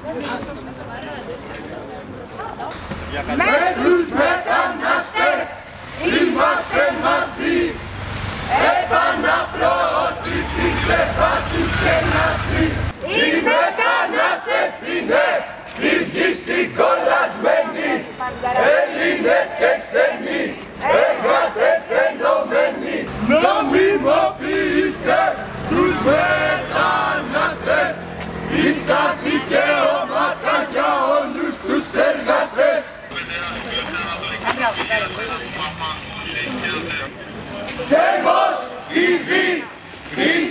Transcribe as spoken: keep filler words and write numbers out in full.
Με τους μετανάστες είμαστε μαζί. Επαναπροώθηση σε φάσους και ναζί. Οι μετανάστες είναι της γης συγκολλασμένοι, Έλληνες και ξένοι, εργάτες ενωμένοι. Νομιμοποιήστε τους μετανάστες, ίσα δικαιώματα για όλους τους εργάτες. Σέμος τι βι